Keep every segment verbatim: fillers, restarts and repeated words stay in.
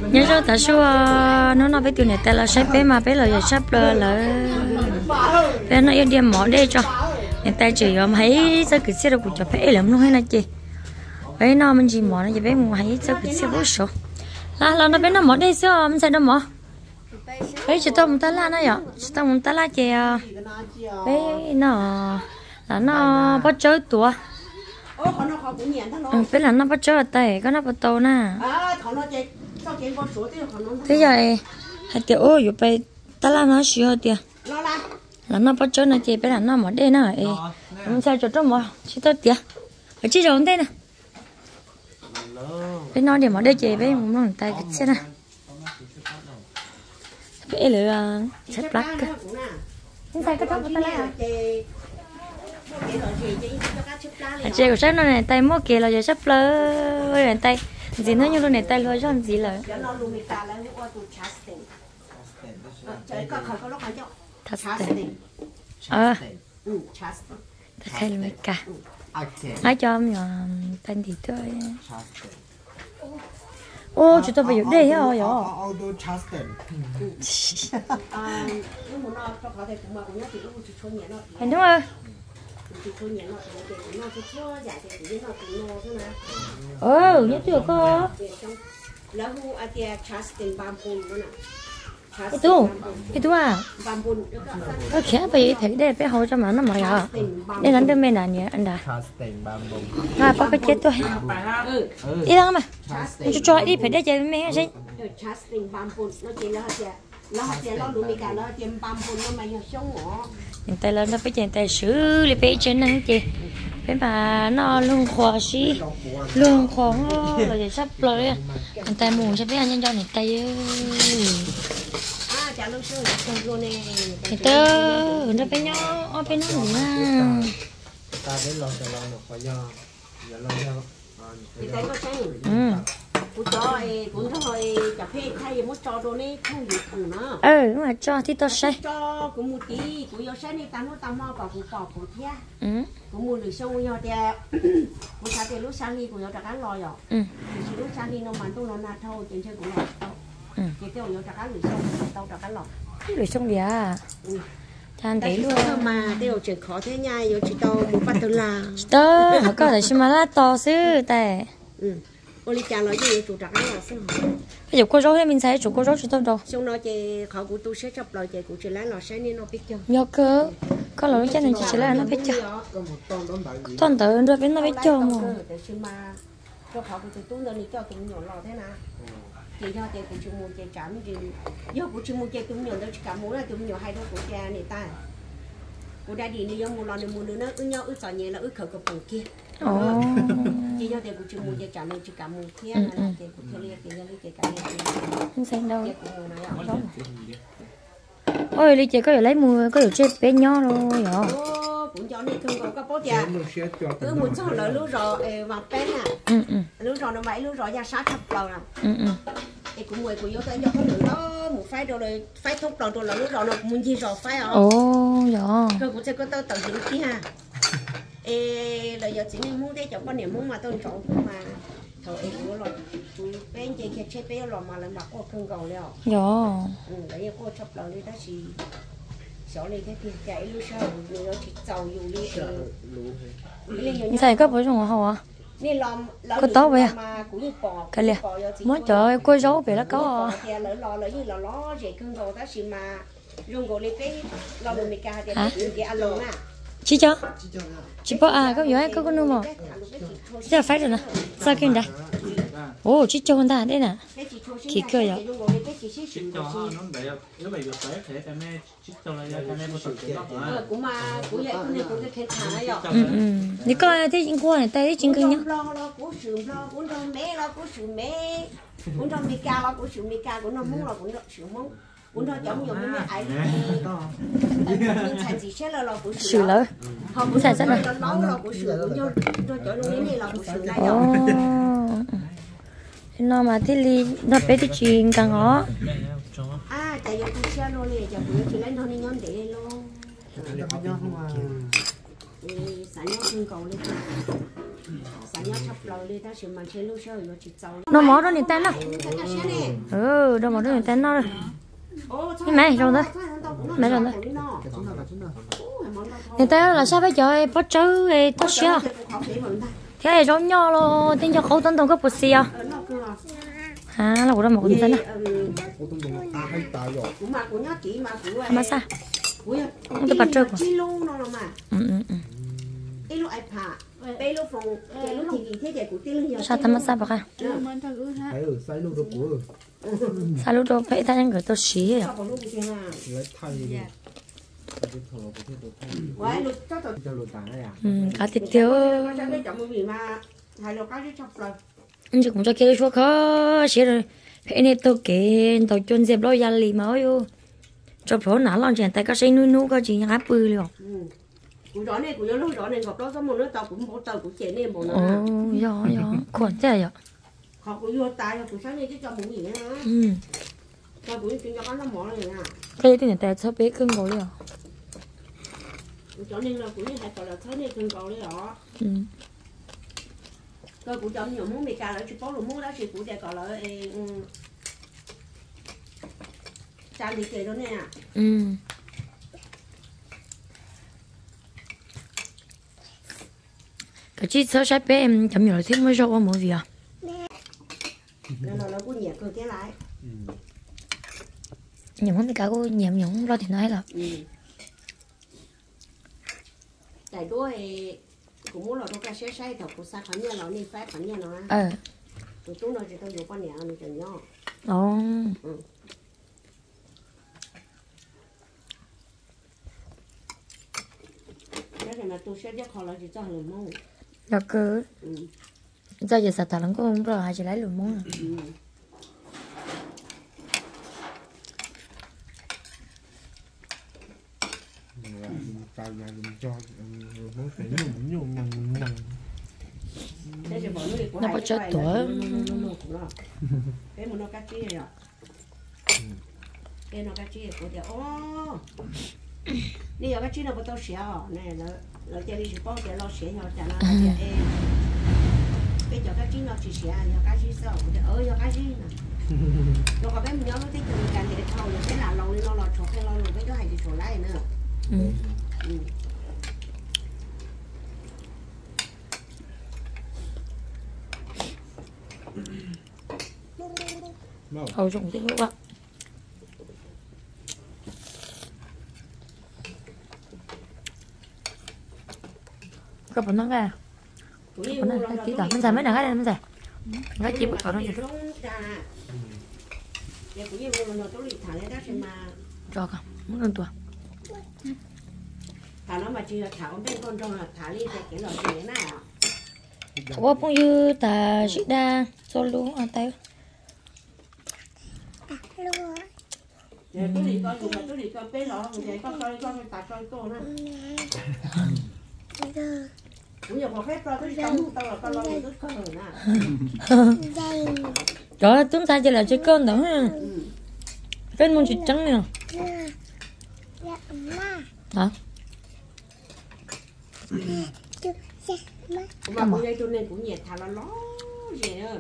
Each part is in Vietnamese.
nhớ cho ta số nó nói với tụi này ta là sắp bé mà bé là giờ sắp là là bé nó yêu điểm mỏ đây cho người ta chỉ om thấy sao cứ xe đâu cũng cho bé lắm luôn hay là chị bé nó mình chỉ mỏ nó chỉ bé muốn thấy sao cứ xe bớt số là là nó bé nó mỏ đây sao mình sẽ đâu mỏ bé chỉ tao muốn ta la nó vậy chỉ tao muốn ta la chị bé nó là nó bắt chơi tua bé là nó bắt chơi tay có nó bắt tàu nè thế vậy hai tiểu ô rồi bé ta la nó xíu tiệt là nó bắt chơi nó chị bé là nó mỏ đây nè mình sẽ cho nó mỏ chỉ tao tiệt ở chỉ rồi đây nè bé nói để mỏ đây chị bé muốn nó tay cái xe nè bé lừa xếp black nhưng sao cái tóc của ta là chị của sếp nó này tay mua kia là giờ sắp lơ này tay gì nữa như luôn này tay lơ cho gì lợ ờ ta thấy là mấy cả nói cho em là tay thì thôi ô chúng ta phải ở đây hả vậy anh đúng không ừ nhất được cơ cái tu cái tu à nó khẽ bị thấy đây phải hỗ cho mà nó mỏi à đây là đứa mẹ này anh đã à có cái chết tôi đi đâu mà cho cho đi phải đây chơi với mẹ gì hiện tại là nó phải chạy tay xử lý bé trên năng chị bé mà nó lương khoa xí lương khoa là gì sắp rồi hiện tại muốn sẽ biết anh nhân cho hiện tại hiện tại nó phải nhỏ phải nó nữa ừ cũng cho cũng thôi cà phê thay một cho đồ này không được cùng nữa ừ mà cho thì tôi sẽ cho cũng một tí cũng yêu sẽ đi tao nó tao mau vào cũng bỏ cũng thia ừ cũng mua được xong nhau thì cũng sao thì lúc sáng đi cũng yêu trả cá lòi rồi ừ thì lúc sáng đi nó bán tôi nó nát thôi trên chơi cũng lòi ừ thì tôi yêu trả cá lưỡi xong tao trả cá lòi lưỡi xong gì à ừ Than thấy luôn mà đều chuyện khó thế nha yêu chỉ tao một bắt từ là tớ họ có thể xem mà là to xứ tại ừ ôi cha nói gì chủ trạc là sao bây giờ cô rau thì mình thấy chủ cô rau chỉ tao đâu xong nó chỉ họ cũng tu sẽ chập lời chỉ cũng chỉ lấy nó sẽ nên nó biết chưa nhớ cơ có lời chắc nên chỉ chỉ lấy nó biết chưa toàn tự rồi biết nó biết chưa mà cho họ cũng tu rồi cho cũng nhỏ lò thế nào chỉ cho chị cũng chỉ muốn chị chạm gì do cũng chỉ muốn chị cũng nhỏ đâu chỉ cả muốn là cũng nhỏ hai đứa của cha này ta cô đã đi đi mua lon đi mua nữa nó ư nhau ư sỏi nhẹ là ư khởi cái phần kia chỉ cho tiền của chị mua chị trả lời chị cả mua kia là tiền của chị liền tiền cho chị cả liền không xem đâu ôi lý chị có thể lấy mua có thể chơi bé nho rồi hả cũng cho nên thường có cái bó già cứ một số lợi lúa rò vào bé nè lúa rò nó mấy lúa rò ra sát thập đầu nè thì cũng mười của vô tới cho có được đó một phái rồi rồi phái thúc đầu rồi là lúa rò nó muốn gì rò phái không ồ dạ cơ cũng sẽ có tao tự hiểu tí ha ê là giờ chỉ nên muốn để cho con niệm muốn mà tôi chọn mà thôi em cũng rồi bên chị kia chơi bé rồi mà lần đầu có cưng cầu leo dạ ừ đấy cô chụp lần đi đó thì xóa đi cái tiền chạy lúc sau rồi nó chỉ giàu dù đi xài có bữa trong hậu à có tốt vậy à cái liền mới trời ơi cô giấu về nó có à lỡ lò lỡ như là ló rẻ cưng cầu đó thì mà dùng gỗ lấy cái lò đồ mì cà thì cái ăn luôn à chị cho chị bỏ à có gì có con nuôi mà giờ phải rồi nè sao kia đây ồ chị cho con ta đây nè kỳ cơ vậy ừ ừ đi coi thấy chính qua này tay thấy chính cưng nhá muốn thôi giống như mấy ai mình xài gì sẽ là lò của sữa lỡ không xài rất là nấu lò của sữa cũng như rồi chỗ luôn này lò của sữa lại rồi nó mà thế li nó bé thì chuyện càng ngó à tại vì tôi xe luôn này chả bữa chỉ lấy nó đi nhón để luôn xài nhón trên cầu lên nó mỏ đó người ta nó ừ đâu mỏ đó người ta nó cái mẹ rồi đó mẹ rồi đó người ta là sao phải chơi bắt chớ tốt chưa cái này giống nhau luôn tính cho khẩu tấn đồng cấp bột xì à à là của nó một con dân à mà sao không cái bắt chớ của ừ ừ ừ sao ta mà sao bạc à sao lúc đó phải ta đang gửi tôi xí à ừ cá thịt thiếu anh chỉ cũng cho kia số khó xí rồi phải nên tôi kể tôi chôn dẹp lo gia lì máu vô cho phổ nã lon chèn tay cá xây nuôi nuôi có gì nhá bự luôn củ rõ này củ nhớ lúc rõ này ngọc đó có một đứa tàu cũng một tàu cũng chế nên một nó ồ do do còn thế à họ cũng vô tay củ sáng này chứ cho một gì nữa ừ cho củ chuyện cho con nó mỏ này nè đây thì người ta cho bé cưng rồi à cho nên là củ như hai tàu là thế này cưng rồi đấy họ ừ coi củ chấm nhiều muốn mì cà lại chỉ có luôn muốn đó chỉ củ để còn lại chan thì kề đó nè ừ cái chi sơ sài bé em chấm nhiều thêm mới rau mỗi gì à nên là nó cũng nhẹ cơ cái lại nhiều món thì cả cô nhẹ nhõng rau thì nói là tại đuôi cũng muốn là đâu cái xe say thầu cũng xa khẩn nha nó đi phép khẩn nha nó ờ tụi chúng nó chỉ tao dùng con nhẹ nó chừng nhau ồ cái này tôi sẽ biết họ là chỉ cho lùm mông là cứ giờ giờ sạch thằng có không rồi hay chỉ lấy lùm mông à nó có chết tuổi cái một nó cá chi rồi cái nó cá chi của dia ô đi ở cái chi nó có tao xéo này nó nó chơi đi chụp bao cái lo xéo nhau chả nó chơi em cái chỗ cái chi nó chỉ xéo nhau cái chi sao của dia ơi nhau cái chi nè nó có bé mình nhớ nó thích từ càng thì thâu rồi cái là lâu nó lo chụp cái lo rồi cái đó hay đi chụp lại nữa hầu dùng tiếng lúc ạ các bạn nói ra bạn nói cái tí tỏi mình xài mấy nào cái này mình xài cái chi bự vào nó gì đó cho cả muốn ăn tuổi thả nó mà chỉ thả bên con trong là thả đi cái loại gì này à ủa cũng như ta chị đa solo ăn tay tôi đi coi tôi đi coi bé lọ vậy có coi coi ta coi cô nữa cũng giờ một phép cho tôi sống tao là con lo tôi có rồi nè trời chúng ta chỉ là chơi cơn đó ha cái môn chỉ trắng nè hả mà bữa nay tôi nên cũng nhiệt thà là nó gì nữa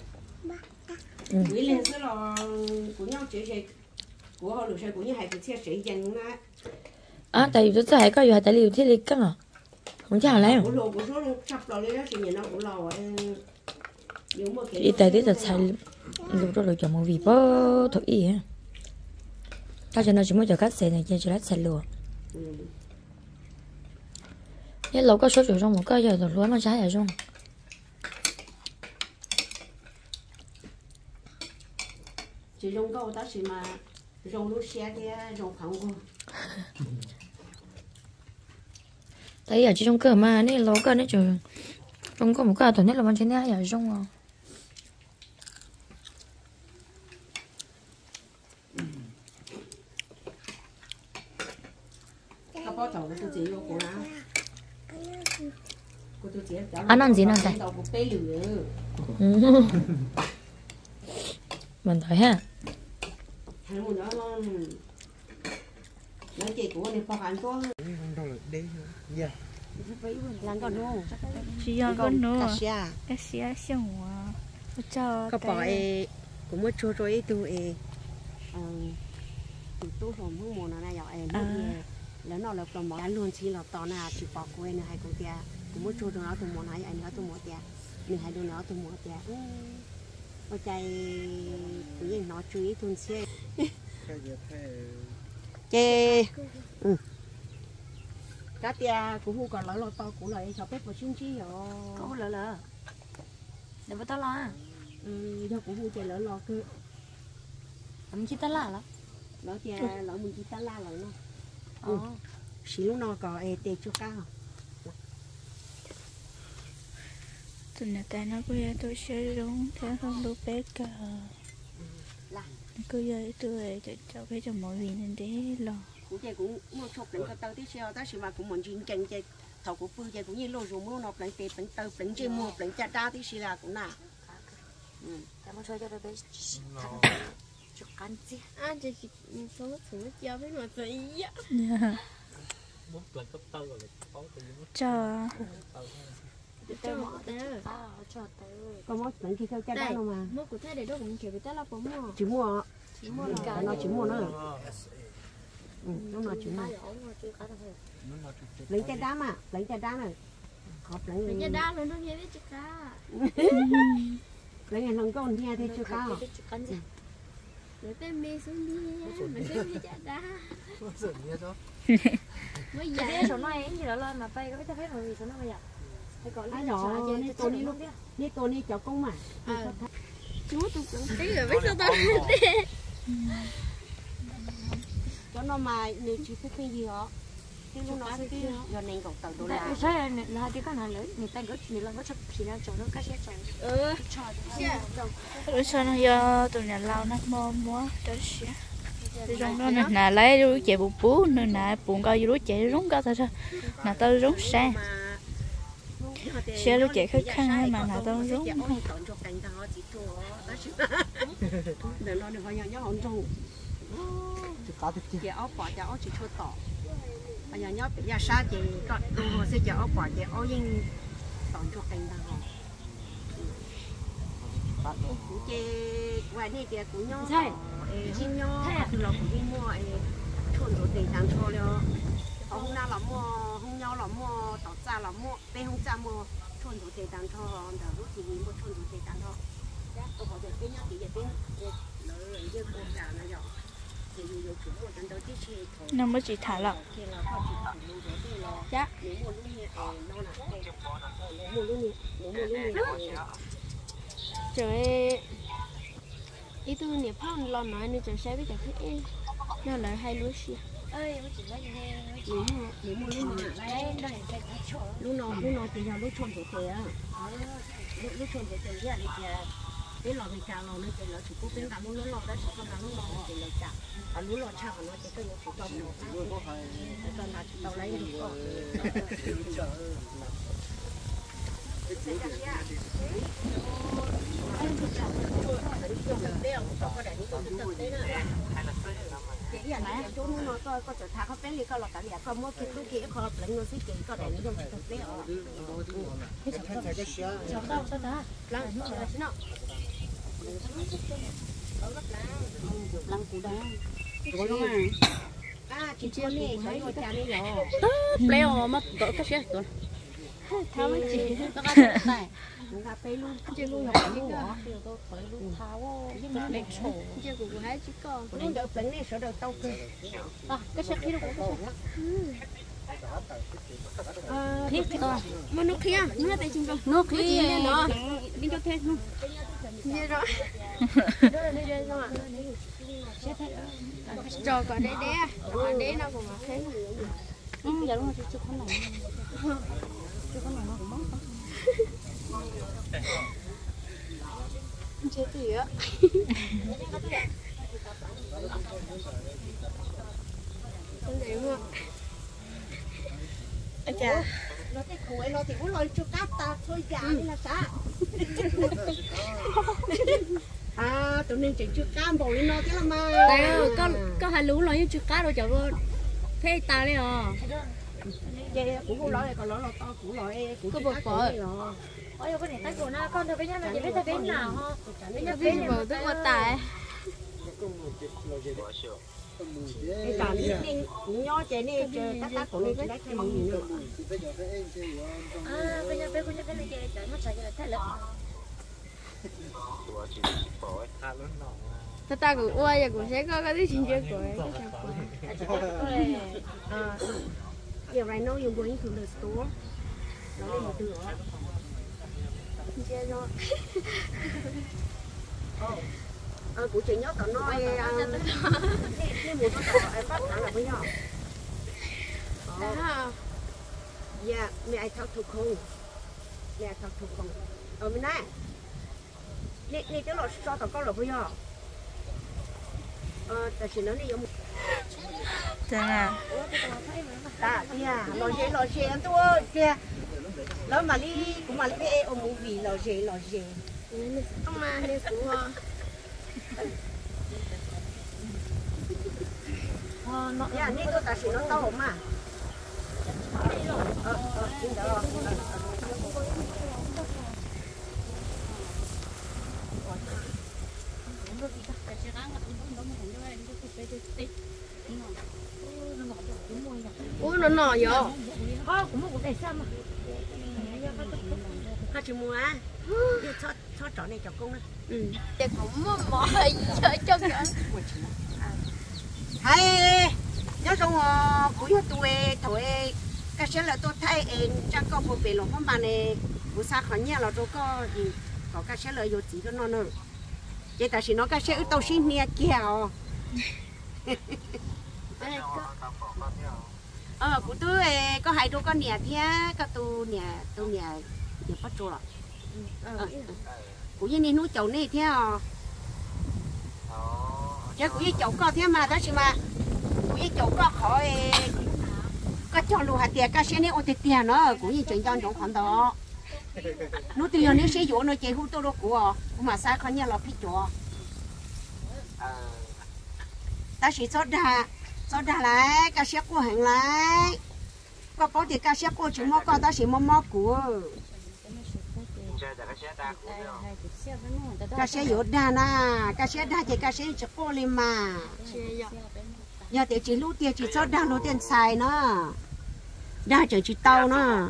quý lên sẽ là của nhau chỉ gì của họ được sai của nhau hay cái xe sĩ dành á à tại vì tôi thấy có gì hay tại liệu thế liệt căng à không chắc là lấy của lô của số sắp lò lấy đó thì nhìn nó cũng lò đi tới tới giờ xài lúc đó được chọn một vị bơ thật ý á ta cho nó chỉ muốn cho các xe này cho cho lát xài lùa cái lâu có số chỗ trong một cái giờ rồi lúa nó trái ở trong chỉ dùng câu ta chỉ mà dùng lúa xe thì dùng phẳng qua thấy ở trong cửa mà này lâu cái này trời trong có một cái tuần nhất là bọn trên này ở trong à anh ăn gì nào đây mình thấy ha làm con nô chỉ là con nô cá xia cá xia xong à cho có bỏ e cũng mới cho rồi tu e tụi tôi hôm hôm mùa này giờ emแล้วnó là còn món luôn chỉ là tao nào chỉ bỏ quên này hay con tia cũng mới cho tụi nó tụi món này anh nó tụi món tia mình hay tụi nó tụi món tia ở đây tự nhiên nó chú ý tuần xe chê ừ cá tia cũng không còn lỡ lỡ to cũng lại cho bếp vào xin chi rồi có lỡ lỡ để bắt tao lo ừ giờ cũng không chạy lỡ lỡ cơ mình chỉ tao la lắm lỡ tia lỡ mình chỉ tao la lỡ nó ừ xí lúc nào có e tê cho cao tụi nó ta nó bây tôi sẽ đúng theo không đủ bé cả cứ vậy tôi cho cho cái cho mọi người nên để lo cũng chơi cũng mua chụp lên cái tàu tí xeo đó xí mà cũng muốn chuyên chân chơi thầu của phương chơi cũng như lô dùng mua nộp lại tiền tính tàu tính chơi mua tính chặt ra tí xí là cũng nè ừ để mà chơi cho tôi bé chụp ăn gì à chị số thử cho biết mà tự ý á cho cho mỏ tớ có mốt tính khi theo chặt ra đâu mà mốt của thế để đó cũng kiểu tớ là bóng mỏ chỉ mua chỉ mua là nó chỉ mua nó ừ nó nói chỉ mua lấy chặt đá mà lấy chặt đá này họp lấy lấy chặt đá luôn nó nghe biết chặt cá lấy ngày lần con nghe thì chưa cao lấy tên mê xuống đi mình sẽ đi chặt đá mới giờ cái số này gì đó lên mà bay cái phép rồi số nó bây giờ phải gọi ai rồi đi tôi đi lúc đi tôi đi cho công mà chú tôi cũng tí rồi biết sao tao cho nó mà nếu chỉ thích cái gì đó cái lúc nó cái giờ này còn tàu đô la sai là cái cái này lấy người ta gửi người ta có chụp thì nó cho nó cái sẽ chẳng ừ rồi sao nó do tụi nhà lao nó mua mua đó xí thì trong đó nè nè lấy rồi chạy bù bú nữa nè buồn coi rồi chạy rúng coi thôi nè tao rúng sang xe rồi chạy khơi khăn mà nè tao rúng để nó được bao nhiêu nhóc ông trâu chị áo bỏ chị áo chỉ cho tỏ bây giờ nhóc bây giờ sa chị có đồ hồ sẽ chị áo bỏ chị áo yên tỏng cho cành đào chị ngoài này chị cũng nhóc không nhóc từ lâu cũng đi mua chuẩn rồi để tặng cho rồi không nào là mua không nhau là mua tỏ ra là mua đây không ra mua chuẩn rồi để tặng cho đã lúc thì mua chuẩn rồi để tặng cho tôi hỏi được cái nhóc thì bên nó giờ cô già nó nhỏ nó mới chỉ thả lỏng dạ trời ý tôi niệm phong lo nói nên trời sẽ biết cái thế nó là hay lúa xì ơi mới chỉ lấy nghe nếu mà nếu mà lúc nào lúc nào lúc nào thì giờ lúc chôn của thầy á lúc lúc chôn của thầy vậy thì cái lò mình cào lò nó chỉ là chỉ có bên cạnh lúc lò đó chỉ có lúc lò chỉ là chả à lúc lò chả nó chỉ có những chỉ trong nó còn là chỉ tàu lấy được chỉ là này chỗ nó coi có chỗ thả có bé li có lọt cả liền có mua cái túi kia có lọt lấy nó xí kia có để nó dùng thực tế ở cái chỗ đó chỗ đâu sao đó lăng nó lăng củ đá rồi đó mà à chị chưa nè thấy người cha này rồi leo mất cỡ cái xe rồi tháo mấy chị nó cái này chúng ta phải luôn chơi luôn học luôn đó tôi phải luôn tháo với mình để sổ chơi của hai chỉ con luôn đỡ bánh này sợ đỡ tao cơ à cái xe kia nó cũng à thiết thôi mà nước kia nước tại chung nước kia nó đi cho thêm luôn như rồi đi đây xong ạ trò còn đấy đấy còn đấy nó cũng thế ừ giờ đúng rồi chưa có này chưa có này nó cũng mất chết gì á không để mà chà nó thì khối nó thì muốn lôi cho cát ta thôi giả đi là sao à tụi nên chỉ chưa cam bồi nó chứ là mà có có hai lú nói chưa cá đâu cháu thế ta đấy à chơi cũng không nói còn nói là to cũng nói cũng có bột bò ôi cái này tay của nó con thôi cái nhà này chỉ biết tay cái nào ha cái nhà cái bột tức là tài cái cả này cũng nhỏ chơi này chơi tát tát của này cái cái mong gì nữa à cái nhà cái của nhà cái này chơi chơi nó chơi là thế lắm ta ta cũng uai cũng sẽ có cái gì chơi của Yeah, right now you're going to the store. Nó lên một tựa. Chơi rồi. Ờ, của chị nhớ còn nói cái mùa nó tỏ em bắt thẳng là với nhau. Yeah, may I talk to Kong? May I talk to Kong? Ờ, mình nè. Nè, nè, tức là cho tao có là với nhau. Ờ, tại vì nó đi giống Chẳng à à, dạ, lò dê lò dê anh tôi kia, đó mà đi cũng mà đi ở một vị lò dê lò dê, không mà đi cũng ờ, nó, dạ, này tôi ta chỉ nó to mà, ờ, ờ, in đó. ủa nó nọ vậy có cũng một cái sao mà Có chị mua á, đi cho cho trò này cho công á. ừ thì cũng mỏi chơi cho cái hay nhớ trong cuối tuổi tuổi cái sẽ là tôi thấy em chắc có một bề lòng phong bàn này buổi sáng khỏi nhà là tôi có gì có cái sẽ là vô chỉ cho nó nữa vậy tại vì nó cái sẽ tàu xin nia kẹo ờ của tôi có hai đứa con nhà thế có tôi nhà tôi nhà nhà bắt trâu rồi của như nuôi chậu này thế à chứ của như chậu có thế mà đó chứ mà của như chậu có khỏi có cho luôn hạt tiền cái xe này ôn tiền nó của như chuyện trong trong khoản đó nó tiền nếu sử dụng nó chơi hút tôi đâu của mà sao khỏi nhà là phí chỗ ta chỉ cho đà cho đà lại cái xe của hàng lại có có thì cái xe của chúng nó có ta chỉ mò mò của cái xe yếu đà na cái xe đà thì cái xe chỉ có lên mà giờ thì chỉ lúc tiền chỉ cho đà lúc tiền xài nó đà chỉ chỉ tàu nó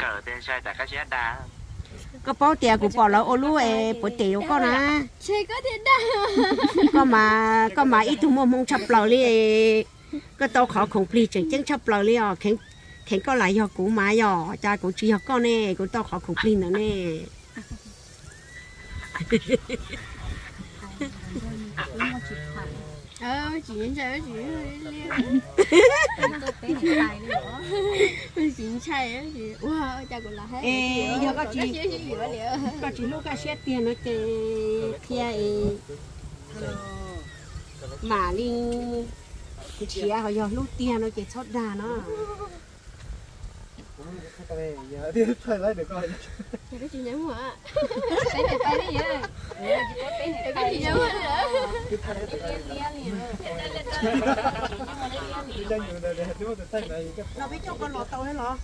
có bao tiền của bỏ lỡ ô lú ấy bỏ tiền có nè chơi có thể đa có mà có mà ít thu mua mông chập lò li có tàu khó không pli chừng chừng chập lò li à khen khen có lại do cũ mà do cha cũ chỉ học con nè cũ tàu khó không pli nữa nè ờ chị nhìn chơi chị chị chơi á chị wow cha còn là hết ê giờ có chị có chị lúc cái xe tiền nó cái kia mà đi chị à hồi giờ lúc tiền nó cái chót đà nó cái chị nhớ mà cái này tay đấy vậy cái chị nhớ mà nó biết cho con lọt tàu hay lọ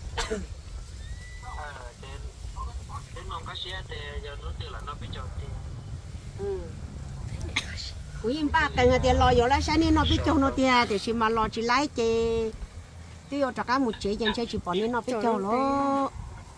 cú im ba cái người tiền lò vô lại sáng nay nó biết cho nó tiền thì chỉ mà lò chỉ lái chè tôi ở trong một chế dành cho chị bỏ nên nó biết cho nó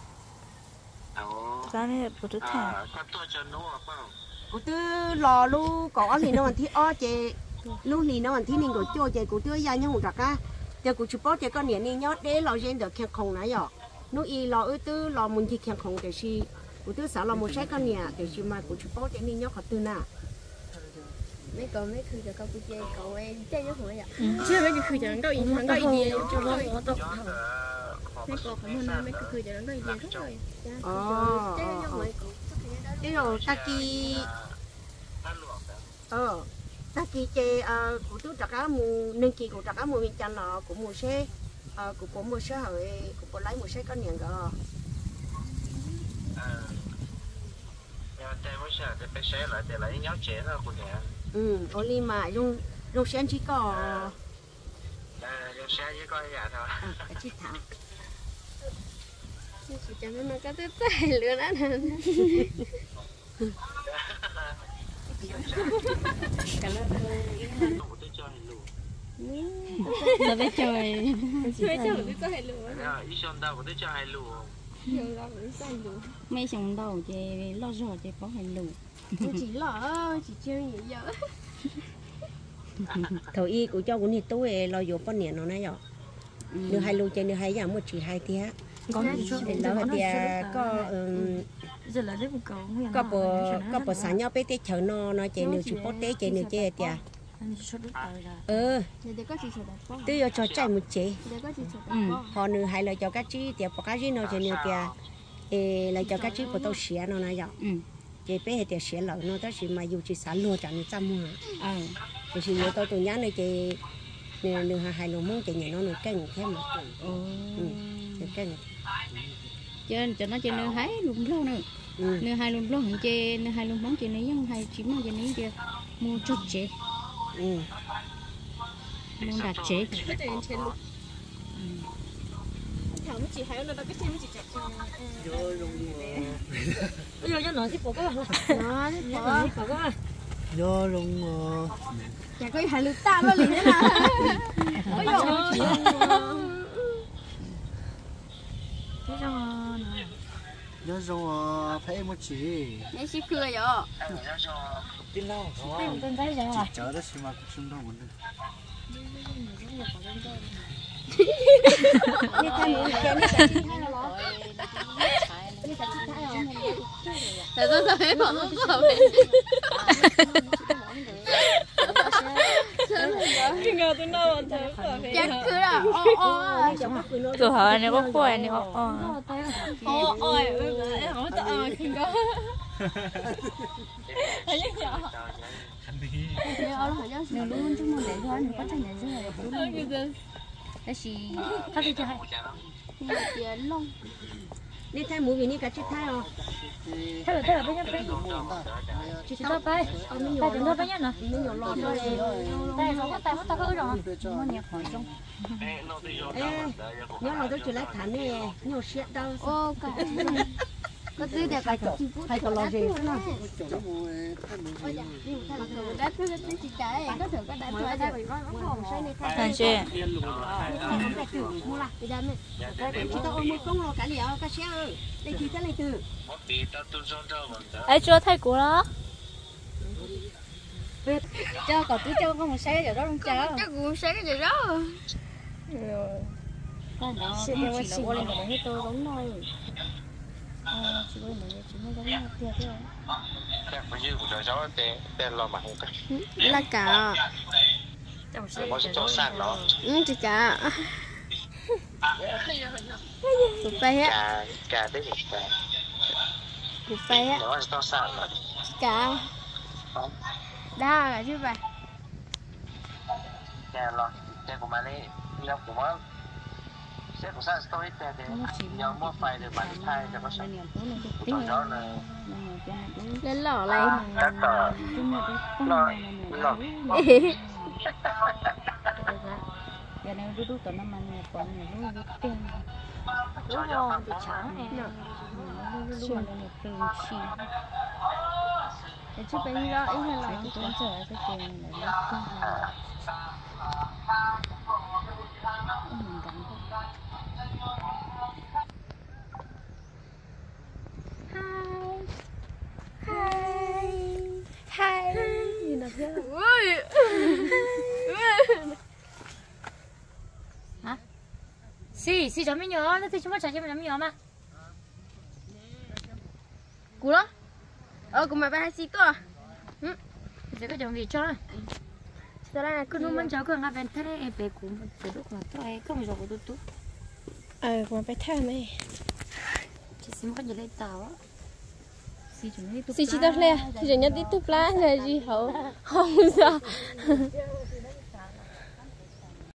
cái này bột nước thả cú tư lò lu có thì nó còn thi o chè lu thì nó còn thi nên có cho chè cú tư ra nhau một trạc á giờ cú chụp bớt chè con nhện nên nhớ để lò trên được kẹo khổng nãy giờ nó y lò ư tư lò muốn thì kẹo khổng để chi cú tư xả lò một trái con nhện để chi mà cú chụp bớt chè nên nhớ khó tư nào mấy cậu mấy khơi cho cậu cứ chơi cậu em chơi với hồi vậy chưa mấy cái khơi cho nó đâu yên thằng đâu yên đi cho nó mấy cậu phải mua năm mấy cái khơi cho nó đâu yên hết rồi ờ cái rồi ta ki ờ ta ki chơi ờ của tôi trạc á mù nên kỳ của trạc á mù mình chăn nó của mù xe ờ của của mù xe hỏi của của lấy mù xe con nhện cơ ừ, oli mà dùng dùng sen chỉ có dùng sen chỉ có vậy thôi. À, chỉ thả. chỉ cho nó có tới tay luôn á nè. Giờ bé chơi. Chơi chơi một cái hay luôn. Ý xong đâu có tới cho hay luôn. Nhiều đâu cũng sai luôn. Mấy xong đầu chị lo rõ chị có hay luôn. Chỉ lỡ chỉ chơi nhiều giờ. Thầu y của cho cũng như tôi lo vô con nhện nó này rồi. Nếu hai lô chơi nếu hai giảm một chỉ hai tía. Có gì cho để nó thì có giờ là đấy một cầu có bộ có bộ sáng nhau bé tết chờ nó nó chơi nếu chỉ có tết chơi nếu chơi tía. Ừ. Tôi cho chạy một chế. Họ nữ hai lời cho các chị tía bỏ các chị nó chơi nếu tía. Lời cho các chị của tôi xé nó này rồi. Chị bé thì xé lợn nó tới chỉ mà dù chỉ sáng luôn chẳng trăm mua. Ờ. Thì chỉ nhớ tôi tôi nhớ này chị nửa hai lồng mông chị nhớ nó nửa canh thêm mà. Ừ. Nửa canh. Chơi cho nó chơi nửa hai lồng lâu nữa. Nửa hai lồng lâu hàng chơi nửa hai lồng mông chơi này nhưng hai chín mà chơi này chơi mua chút chế. Ừ. Mua đặt chế. Thảo mới chỉ hay nó đâu cái chim mới chỉ chạy. Bây giờ cho nó xếp bộ có không? Nó xếp bộ có. Vô luôn mà. Chả có hai lượt ta bao liền thế nào. Ôi giời. Thế xong rồi. Nhớ rồi phải một chỉ. Nhớ xí cưa rồi. Tin nào không? Tên tên thấy rồi. Chờ đó xem mà cũng xung đâu muốn được. Như thế mình chơi như thế chị thay nó. Như thế chị thay không? Tại sao sao hết bọn nó sao vậy? Cái ngờ tôi đâu mà thấy phải. Chắc cứ là o o. Cửa hở này có khỏe này có o. O ôi, em không có ờ kinh có. Thấy nhớ nhở. Nếu luôn chúng mình để thôi, mình có thể để rồi. Thế thì Thôi đi chơi. Tiền luôn. Đi thay mũi vì đi cả chị thay không? Thế là thế là bây giờ phải. Chị tao phải. Tay chúng tôi phải nhá nè. Nó nhỏ lọt rồi. Tay nó có tay nó tao có rồi. nó nhẹ khỏi trong. Ê, nhớ là tôi chỉ lấy thản này, nhiều chuyện đâu. Ô, cả. Có tư được cả chục phút. Hay còn lo gì nữa nào? Đất cứ tính chỉ cái, có thử có đất thôi đây. Thành chị. Mua là cái đám này. Chị tao ôm mua không lo cả liều, cả xe ơi. Đây chị cái này từ. Ấy chưa thấy của đó. Cho còn cứ cho con một xe cái đó không cho. Chắc cũng xe cái gì đó. Con đó chỉ là qua lên một hết tôi đúng rồi. Ờ, chỉ có một chỉ mới giống nhau tiệt thôi. Chắc phải dư của trời gió tên tên lo mà không cách. Là cả. Có số sang đó. Ừ, chị cả. Cục bay á. Cả cả đấy thì cả. Cục bay á. Nó to sang rồi. Cả. Đa cả chứ vậy. Cả lo. Cái của mà này, nhiều của mà. Sẽ của sang story tên thì nhiều mua file để bán thay cho có sẵn. Của đó là Lên lỏ lên. các tờ lo lo. Giờ này đu đu tao nó mang nhà con nhà nó đu tiền. Cho nhau Bị chán nè. Đu đu này từ chi. Để chút bên đó ít hơn là Cái con chờ cái tiền này là nó không hề. Mình gắn thôi. Hi. Nhìn nào chưa? Ui. Hả? Xì, xì cho mình nhỏ, nó thì chúng ta trả cho mình nhỏ mà. Cú đó. Ờ, cùng mày ba xí cơ. Ừ. Sẽ có chồng gì cho. Sao đây là cứ nuôi mình cháu cứ ngáp bên thế đấy, em bé cũng phải lúc mà tôi không có được tốt. Ờ, cùng mày ba thay mày. Chị xin có gì lấy tàu á. Xì chúng đi tụt. Xí chỉ tao lẹ, thì nhớ đi tụt lá là gì hậu. Không sao.